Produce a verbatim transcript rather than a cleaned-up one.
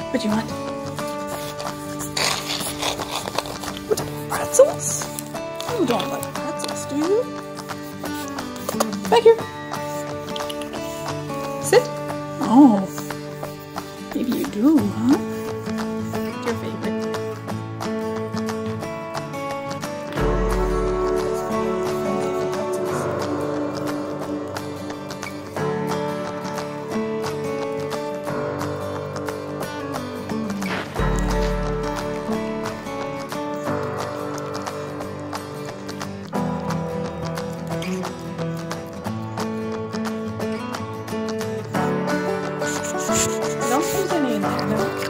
What do you want? Pretzels? You don't like pretzels, do you? Back here. Sit. Oh. Maybe you do, huh? What's your favorite? Don't put any in there, no.